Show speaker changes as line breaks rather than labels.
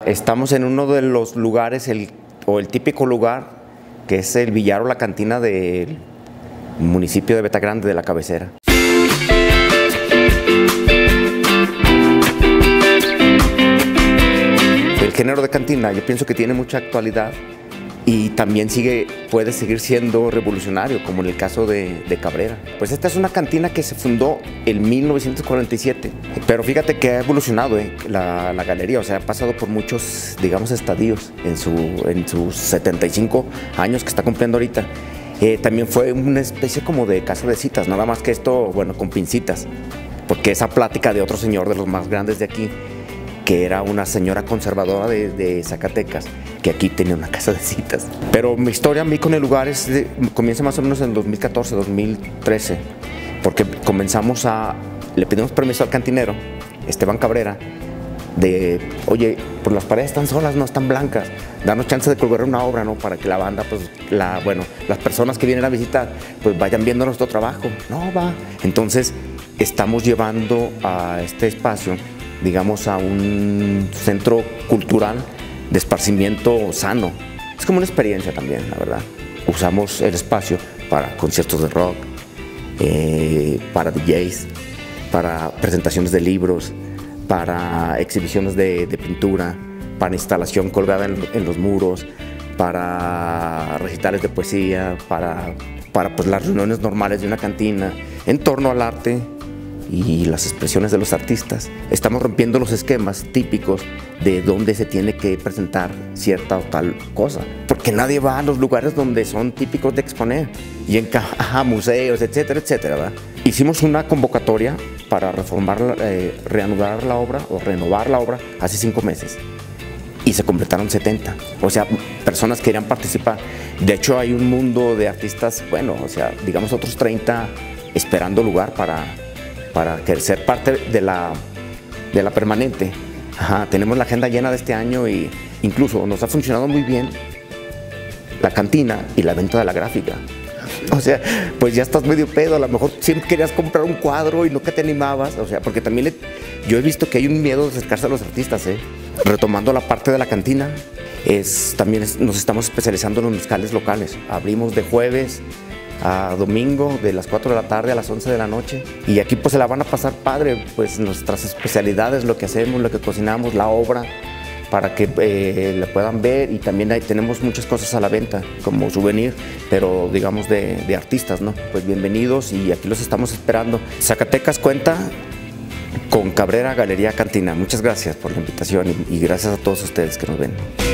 Estamos en uno de los lugares, el típico lugar, que es el billar o la cantina del municipio de Beta Grande, de la cabecera. El género de cantina yo pienso que tiene mucha actualidad y también puede seguir siendo revolucionario, como en el caso de Cabrera. Pues esta es una cantina que se fundó en 1947, pero fíjate que ha evolucionado la galería, o sea, ha pasado por muchos, digamos, estadios en sus 75 años que está cumpliendo ahorita. También fue una especie como de casa de citas, nada más que esto, bueno, con pincitas, porque esa plática de otro señor de los más grandes de aquí, que era una señora conservadora de Zacatecas, que aquí tenía una casa de citas. Pero mi historia a mí con el lugar comienza más o menos en 2014, 2013, porque le pedimos permiso al cantinero, Esteban Cabrera, oye, pues las paredes están solas, no están blancas, danos chance de colgar una obra, ¿no? Para que la banda, pues, las personas que vienen a visitar, pues vayan viendo nuestro trabajo. No, va. Entonces, estamos llevando a este espacio, digamos, a un centro cultural de esparcimiento sano. Es como una experiencia también, la verdad. Usamos el espacio para conciertos de rock, para DJs, para presentaciones de libros, para exhibiciones de pintura, para instalación colgada en los muros, para recitales de poesía, para pues, las reuniones normales de una cantina, en torno al arte y las expresiones de los artistas. Estamos rompiendo los esquemas típicos de dónde se tiene que presentar cierta o tal cosa, porque nadie va a los lugares donde son típicos de exponer, y en museos, etcétera, etcétera, ¿verdad? Hicimos una convocatoria para reanudar la obra o renovar la obra hace 5 meses, y se completaron 70, o sea, personas querían participar. De hecho, hay un mundo de artistas, bueno, o sea, digamos otros 30 esperando lugar para ser parte de la permanente. Tenemos la agenda llena de este año y incluso nos ha funcionado muy bien la cantina y la venta de la gráfica. O sea, pues ya estás medio pedo, a lo mejor siempre querías comprar un cuadro y nunca te animabas, o sea, porque también yo he visto que hay un miedo de acercarse a los artistas, Retomando la parte de la cantina, también nos estamos especializando en los mezcales locales. Abrimos de jueves a domingo, de las 4 de la tarde a las 11 de la noche. Y aquí pues se la van a pasar padre, pues nuestras especialidades, lo que hacemos, lo que cocinamos, la obra, para que la puedan ver. Y también tenemos muchas cosas a la venta, como souvenir, pero digamos de artistas, ¿no? Pues bienvenidos y aquí los estamos esperando. Zacatecas cuenta con Cabrera Galería Cantina. Muchas gracias por la invitación y gracias a todos ustedes que nos ven.